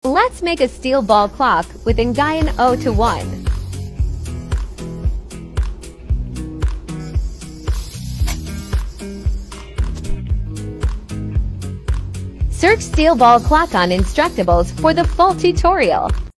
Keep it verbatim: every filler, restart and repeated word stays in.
Let's make a steel ball clock with gallium zero to one. Search steel ball clock on Instructables for the full tutorial.